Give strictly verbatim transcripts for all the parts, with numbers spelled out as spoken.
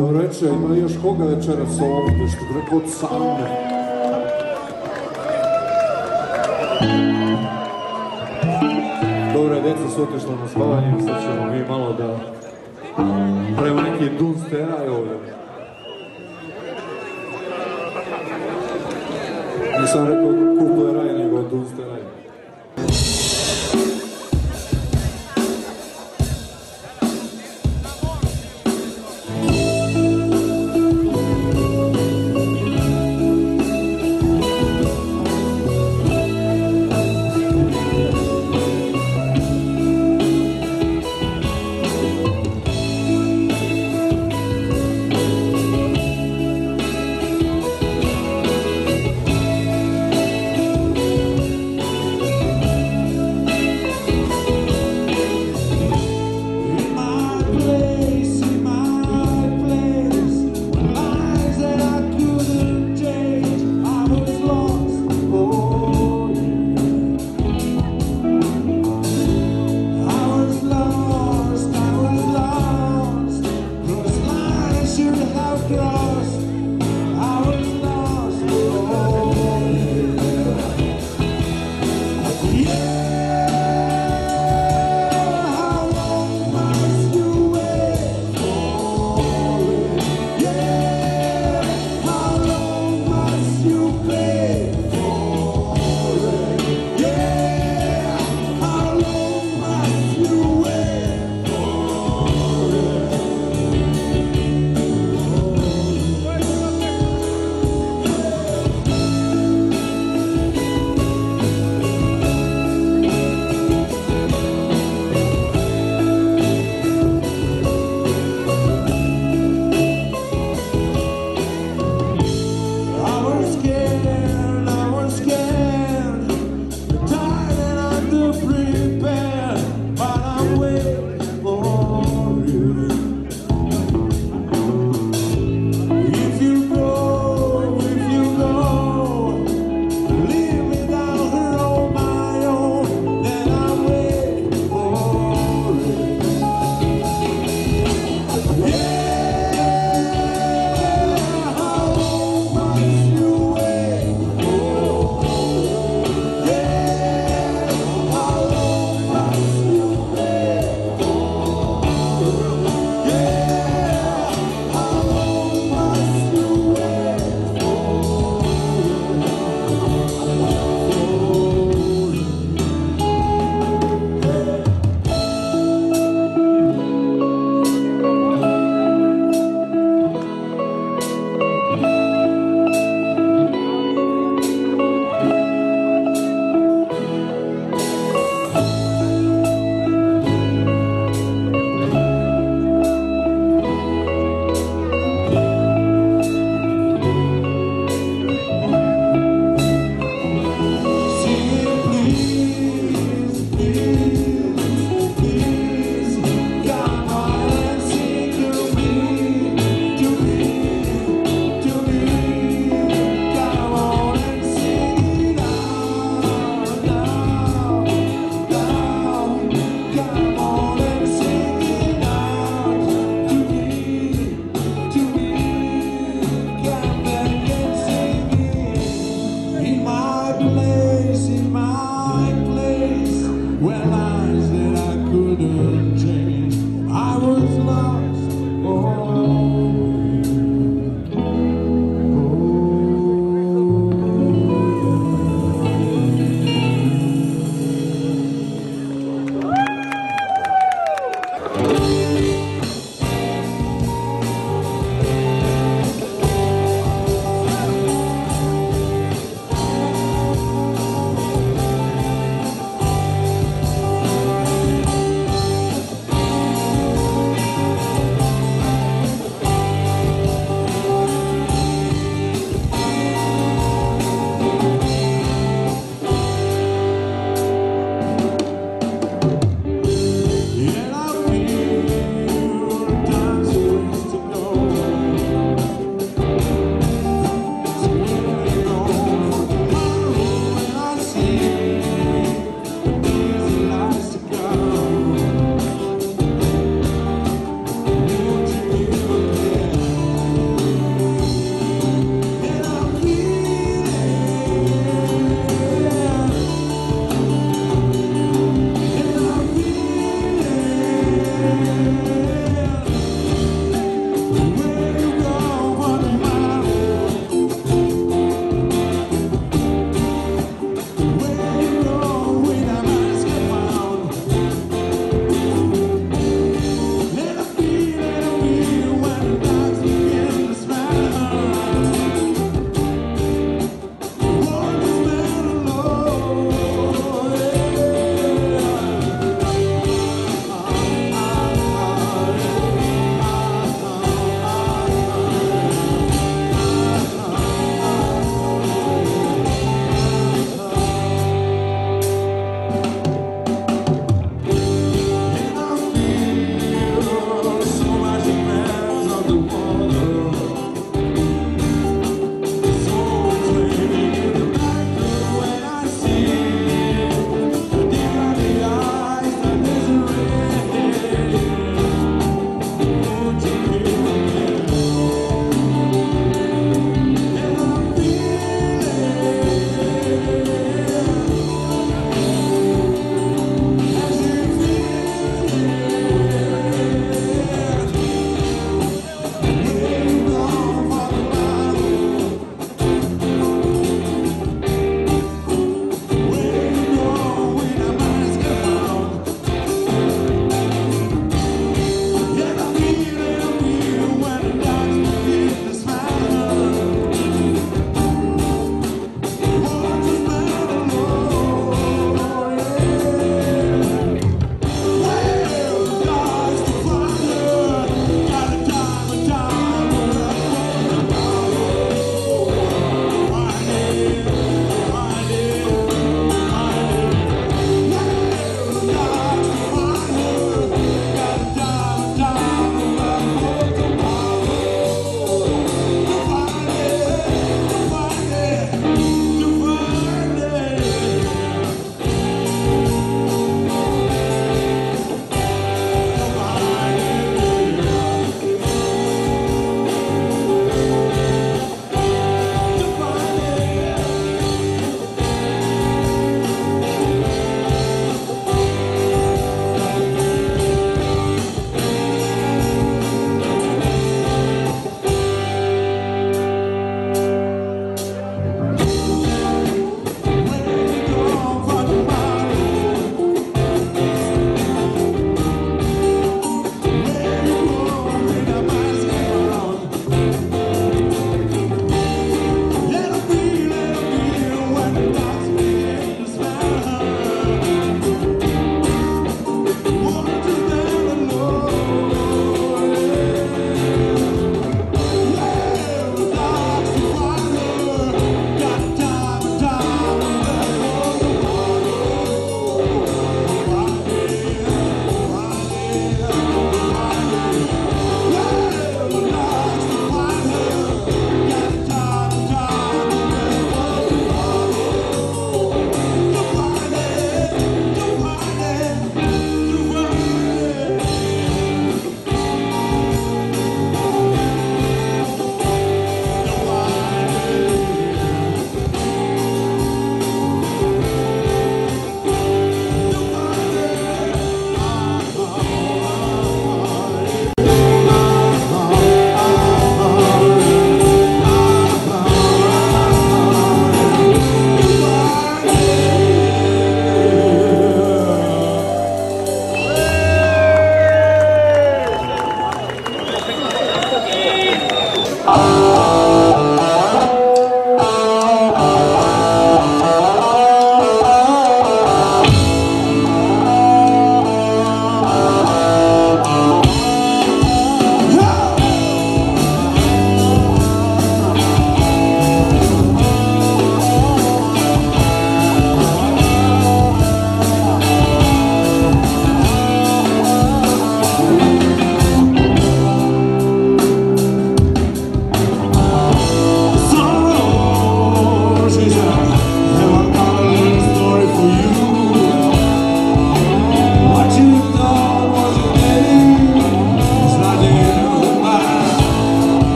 Dobro reče, ima li još koga večeras ovdje, što bi rekao od same? Dobre, djeca su otišla na spavanje, sad ćemo mi malo da pravimo neki dunsteraj ovdje. Nisam rekao kupleraj, nego dunsteraj.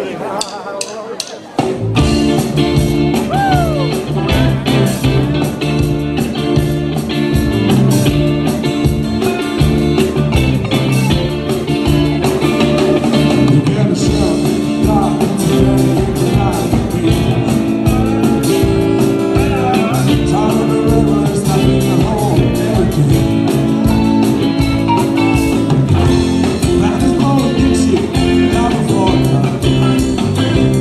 Dixie, now before time.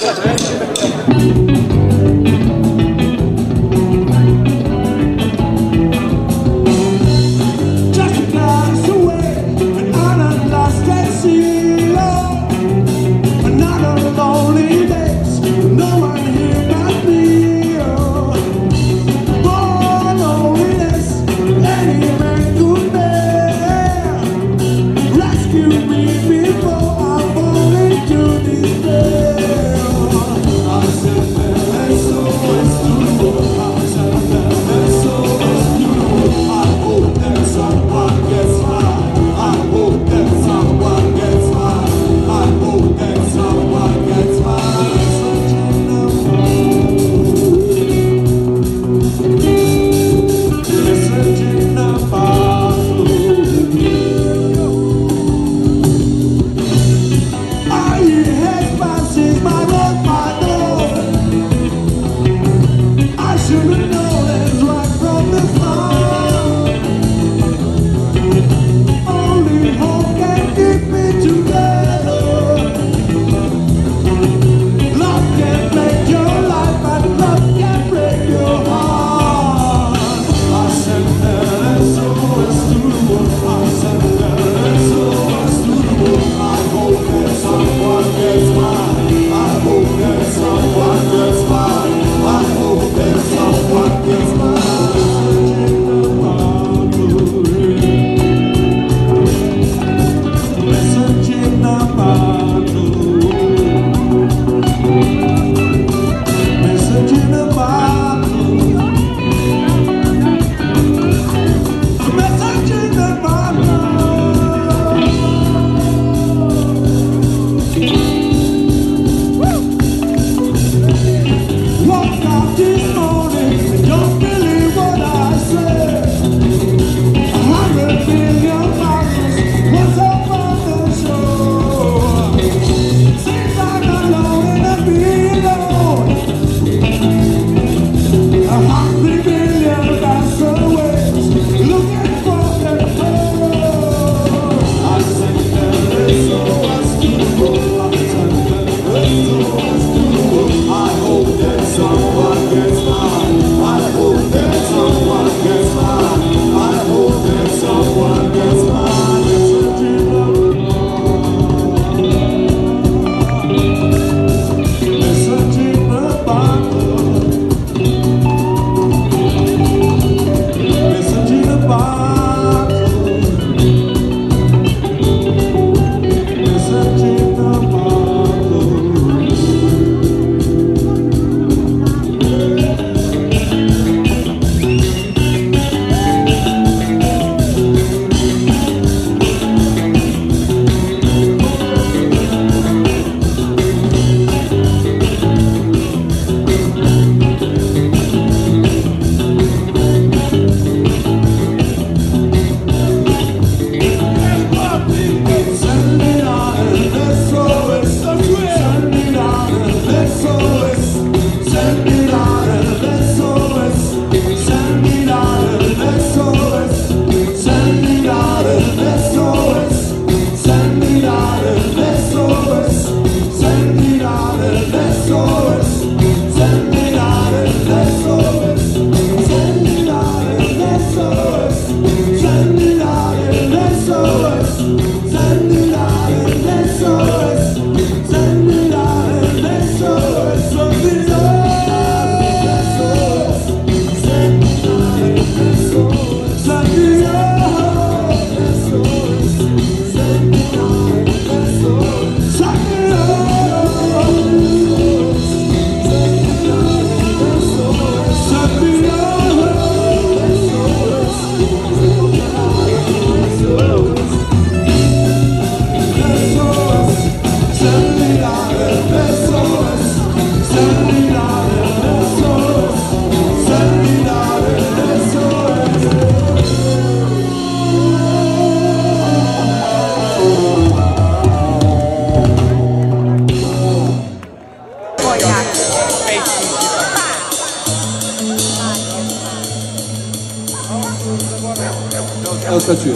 El statue.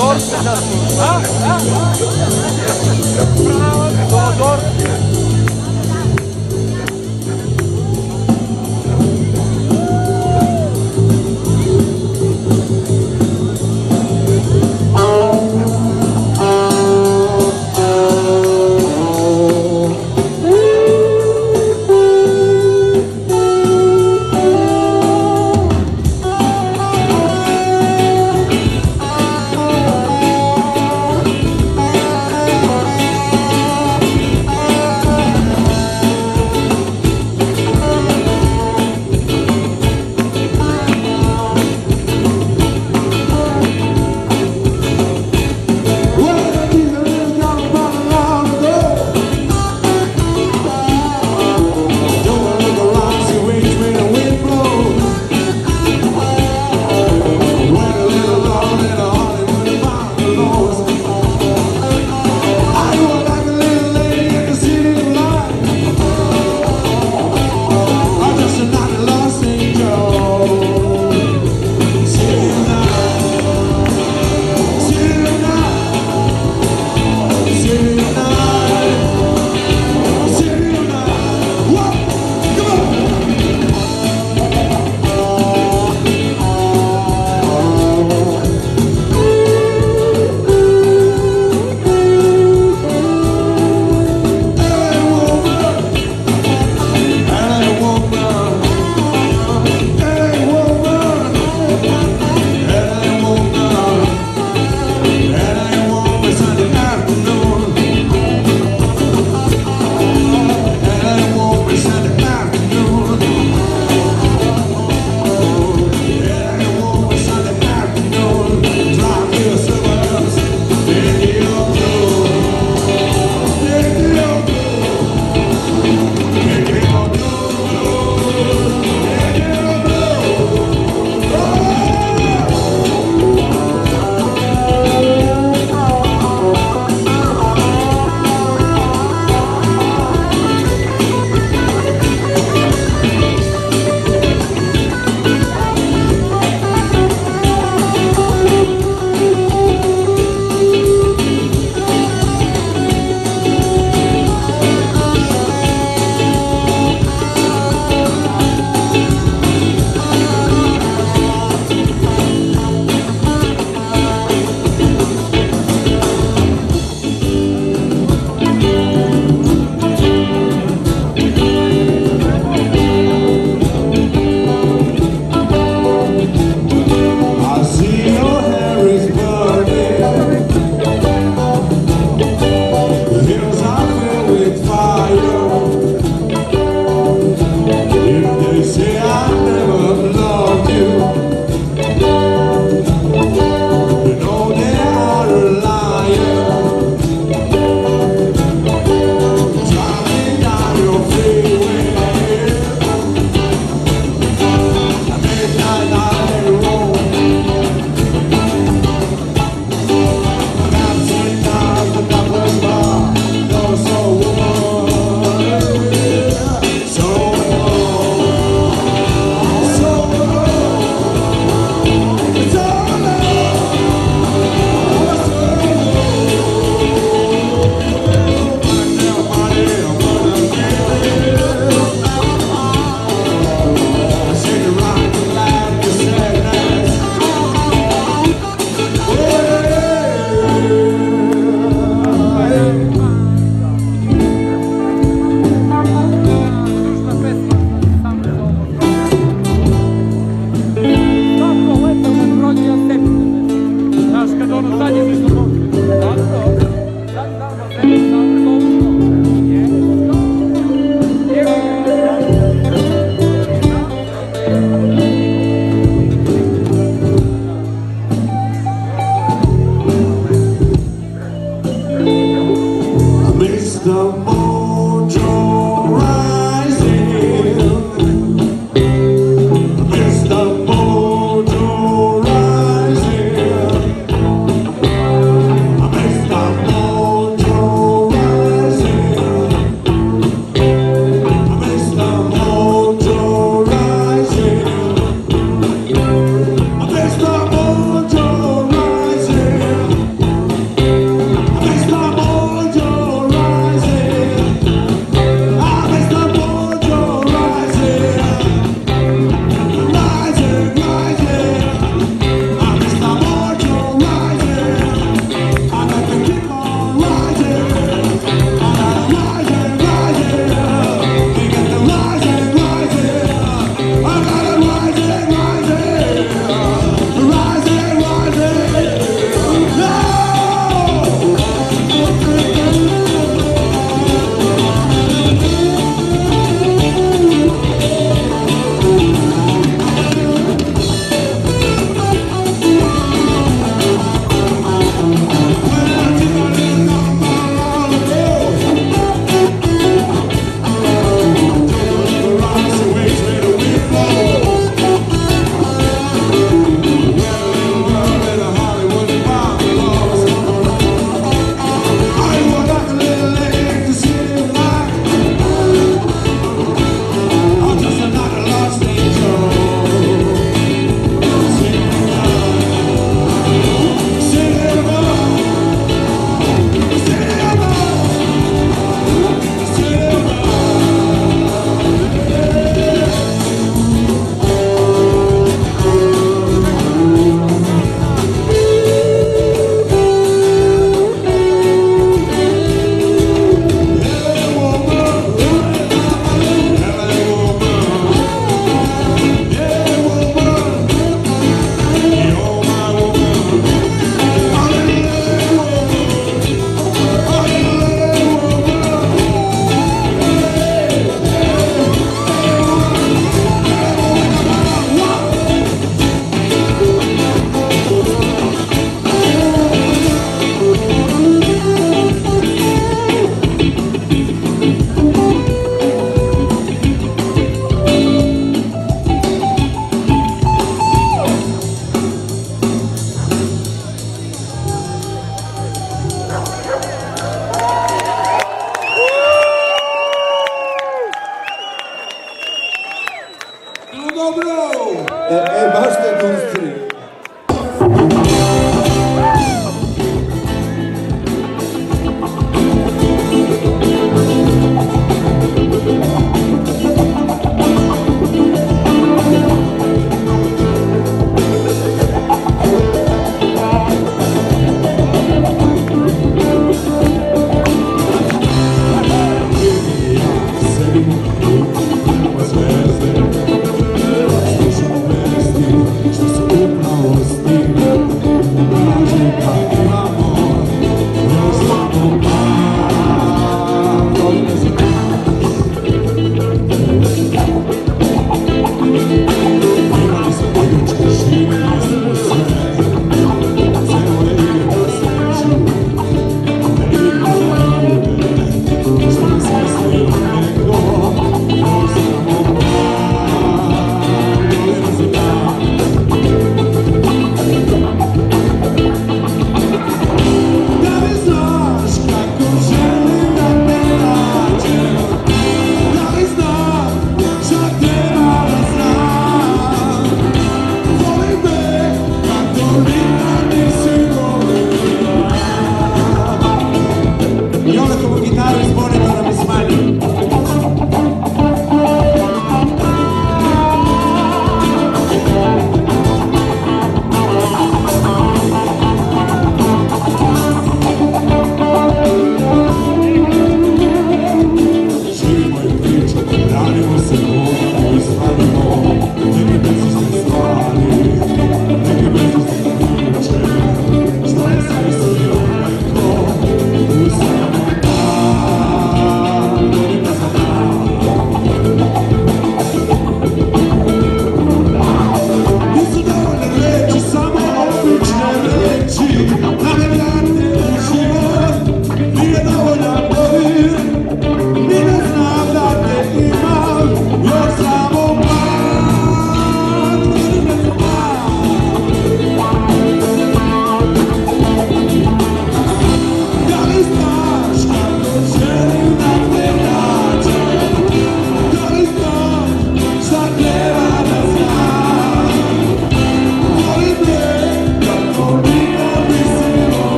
Thank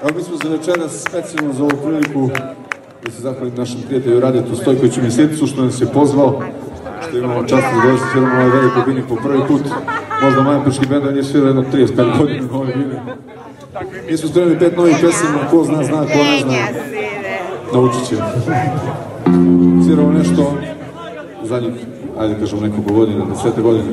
Pa mi smo za večeras specijalno za ovu priliku da se zahvalim našem prijatelju Radetu Stojkoviću Mjesecu što nas je pozvao, što imamo čast da dođe sviramo ovaj velikoj bini po prvi put. Možda Majampički bend nije svirao jedno trideset pet godina na ovoj bini. Mi smo spremili pet novih pesama, ko zna, zna, ko ne zna, naučit će. Sviramo nešto u zadnjih, ajde kažemo nekoliko godina, desete godine.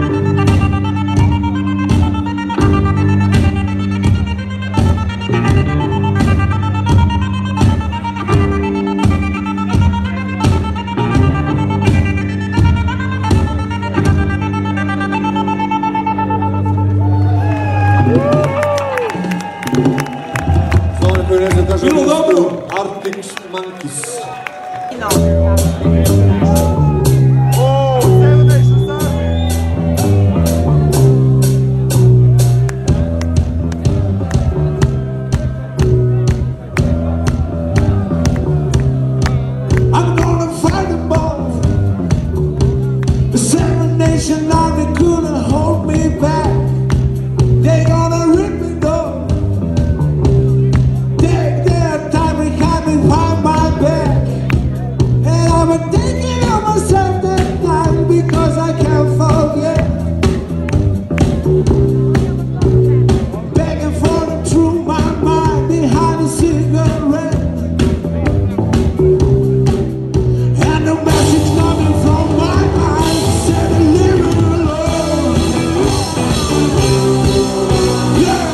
Thank you. Arctic Monkeys. I'm gonna fight them both. The Seven Nation Army couldn't hold me back. They gonna rip me down. Take their time behind me, behind my back. And I've been thinking of myself that time because I can't forget. Begging for the truth, my mind behind the cigarette. And the message coming from my mind said, leave it alone. Yeah.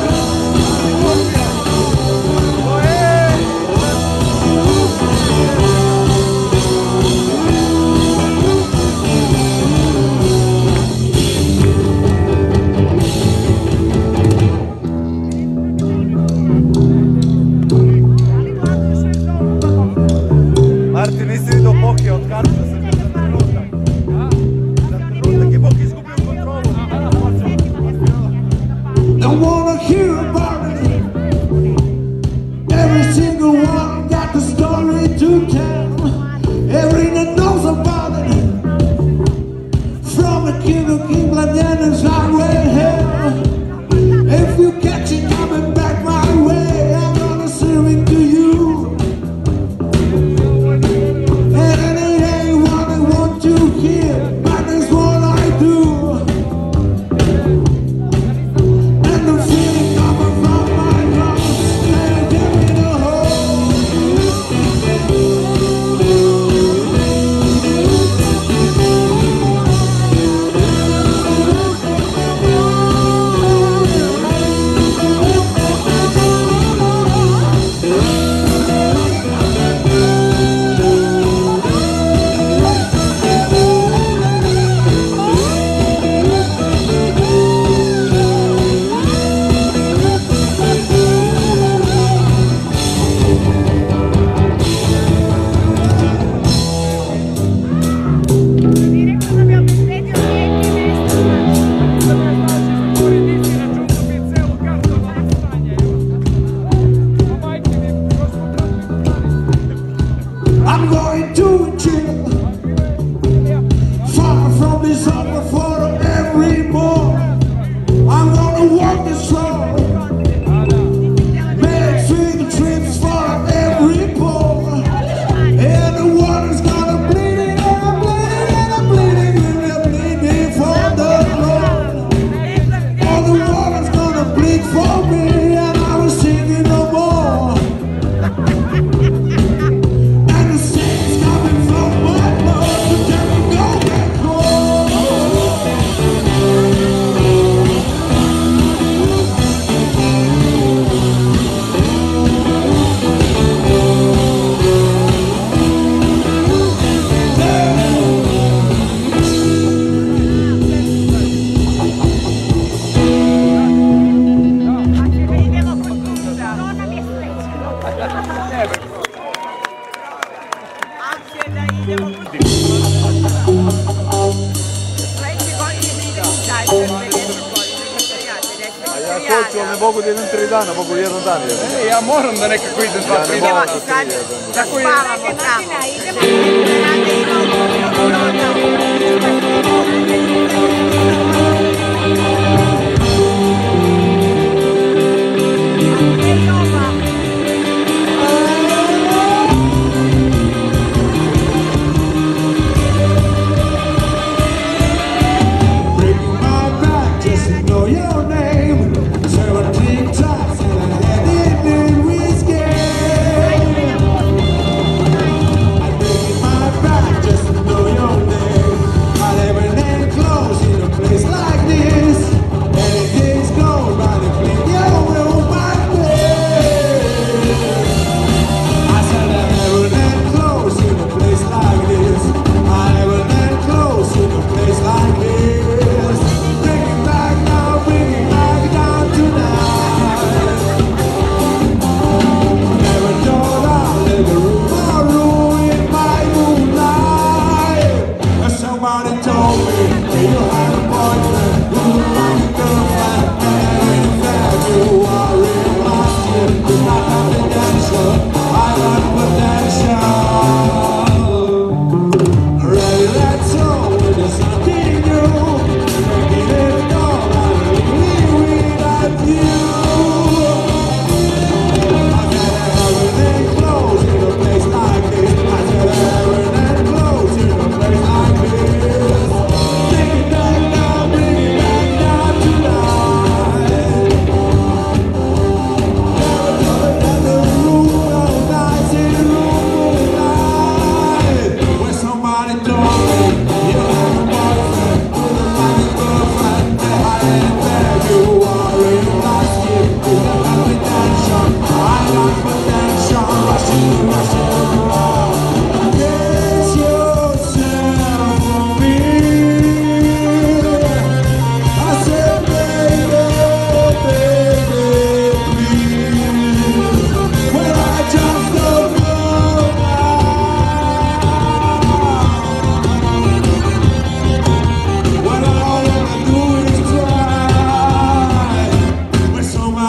Martin, nisi vidio Boki od karta za trenutak. Za trenutak je Boki izgubio kontrolu. Don't wanna hear about it. Every single one got the story to tell. Everyone knows about it. From the king of England and his highway hell. If you catch it coming back my way, I'm gonna serve it to you. And it ain't what I want to hear, but it's what I do. And the feeling coming from my lungs, and give me the hope. I'm going to chill, far from this offer for every more. I'm gonna walk this road, make three trips for every pour. And the water's gonna bleed it, and I'm bleeding, and I'm bleeding, and I'm bleeding for the Lord. All the water's gonna bleed for me, and I was singing no more. And the saints coming from my blood to tell me go back home. A ja hoću, ali ne mogu da idem tri dana, mogu jedan dan jedan. E, ja moram da nekako idem dva, tri dana. Tako je. Breaking my back just to know your name. Seventeen times and I had it in whiskey. I'm breaking my back just to know your name.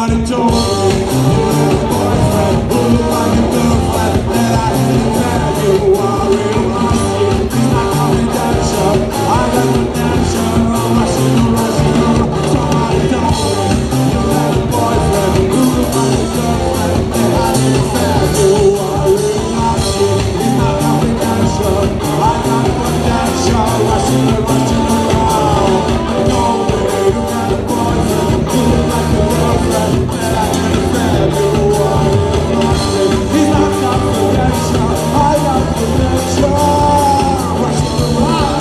Somebody told me you had a boyfriend who looked like a girlfriend that I didn't tell you. I realized he's not confidential. I got potential. I'm rushing, I'm rushing, I'm rushing. Somebody told me you had a boyfriend who looked like a girlfriend that I didn't tell you. I realized he's not confidential. I got potential. Rushing, I'm rushing around. I know you got a boyfriend who looked like a girlfriend that I didn't tell you. I realized he's not confidential. I got potential. Rushing around.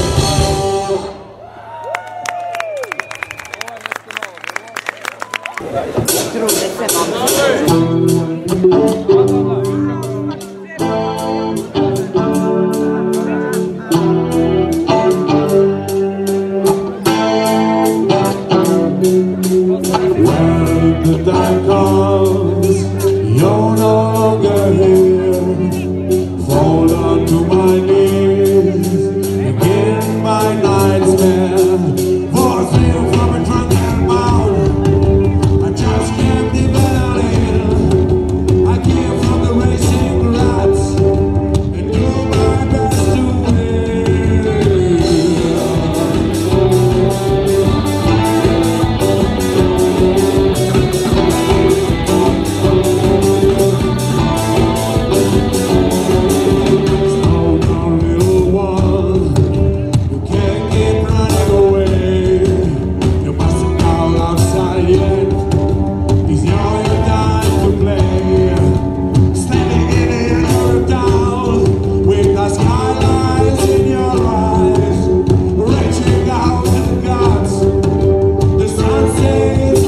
When the time comes, you're no longer here. Fall onto my knees, begin my nightmare. Force me from a drunken mouth. I just can't dwell in. I came from the racing rats and do my best to win. Slow down, little one. You can't keep running away. You mustn't go outside yet. It's now your time to play. Standing in the air down with the skylines in your eyes, reaching out to the gods. The sun says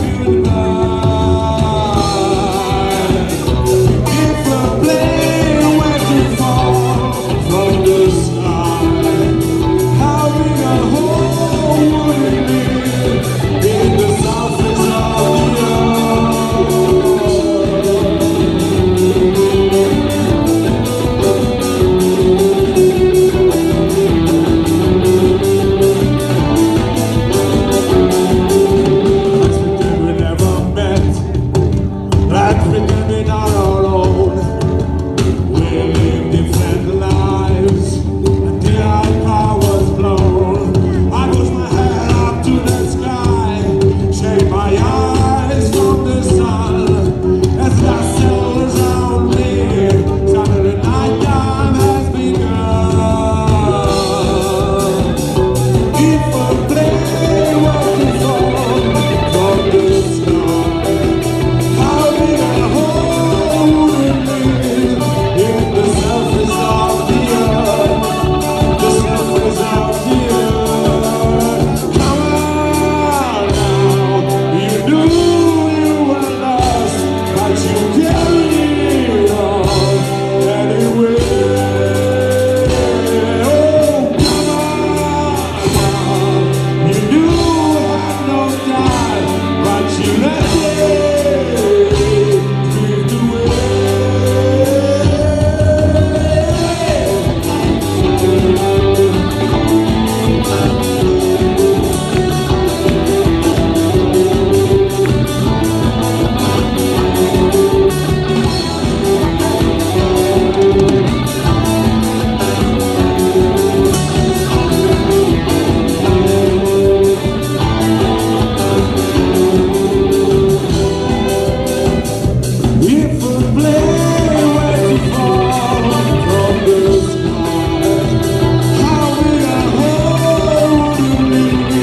goodbye. If a plane were to fall from the sky, how big a hole would it be in the surface of the Let's pretend we never met. Let's pretend we're not alone. We live different lives until our car was blown. I push my head up to the sky, shade my eyes from the sun as dust settles around me. Saturday night time has begun. If a plane were to fall from the sky, how big a hole would it be in the surface of the earth? The surface of the earth. Come on now, you knew you were lost, but you carried on anyway. Oh, come on now, you knew you had no time, but you let it drift away. If a plane were to fall from the sky, how big a hole would it be?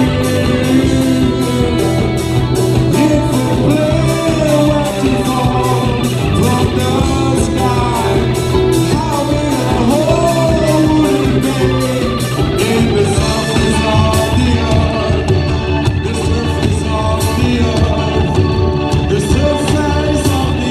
If a plane were to fall from the sky, how big a hole would it be in the surface of the earth? The surface of the earth. The surface of the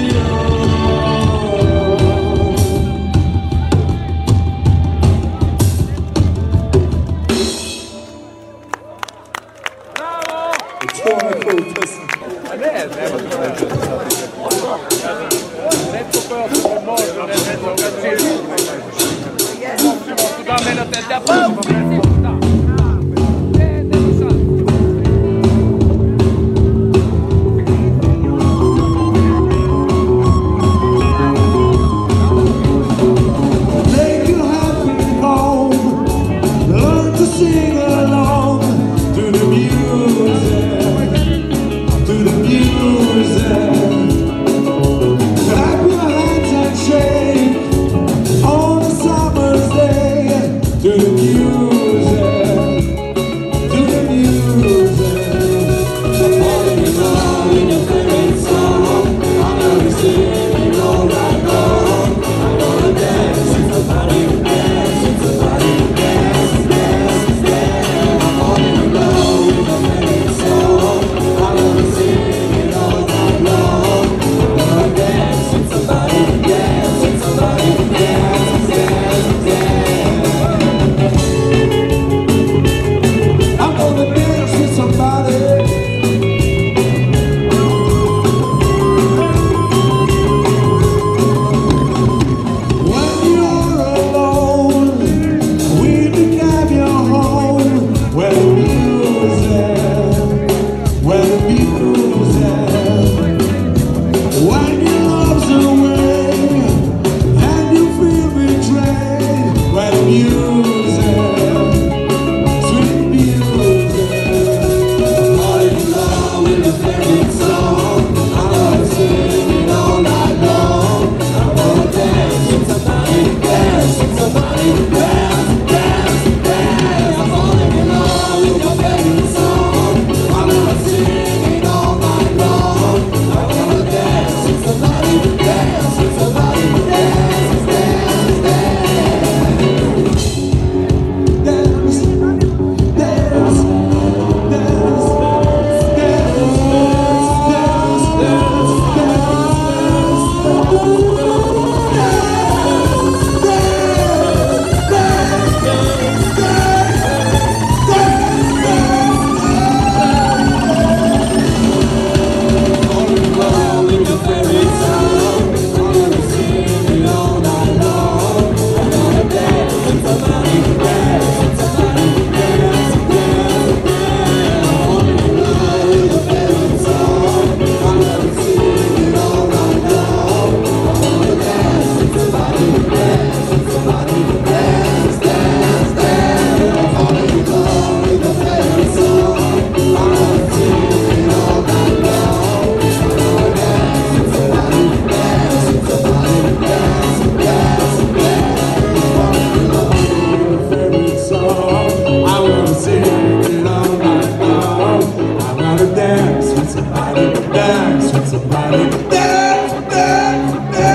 It's a party. Dance, dance,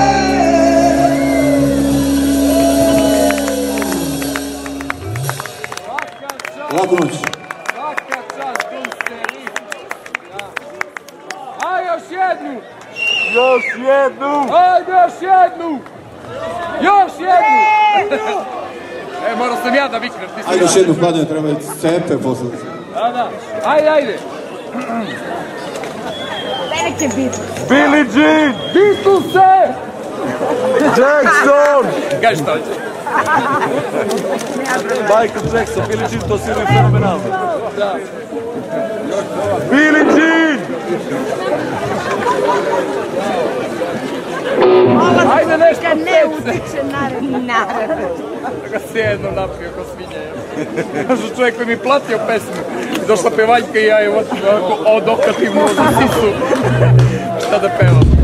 Laku noć. Svaka čast, Dunsteri. A još jednu. Još jednu! Ajde još jednu. Još jednu. E, morao sam ja da viknem. ti si Ajde još ja. jednu hladnju, treba i cepe posle. Da, da. Ajde, ajde. Velike biti. Billie Jean! Beatlese! Jackson! Kaži šta hoće. Michael Jackson, Billie Jean, to sviraju fenomenalno. Da. Billie Jean! Ajde nešto Kad ne pece. utiče naredni narod. Da ga se jednom napio ko svinja. Kažu čovjek koji mi platio pesmu. Došla pevaljka i ja je ovako odokativno za sisu. Šta da pevam?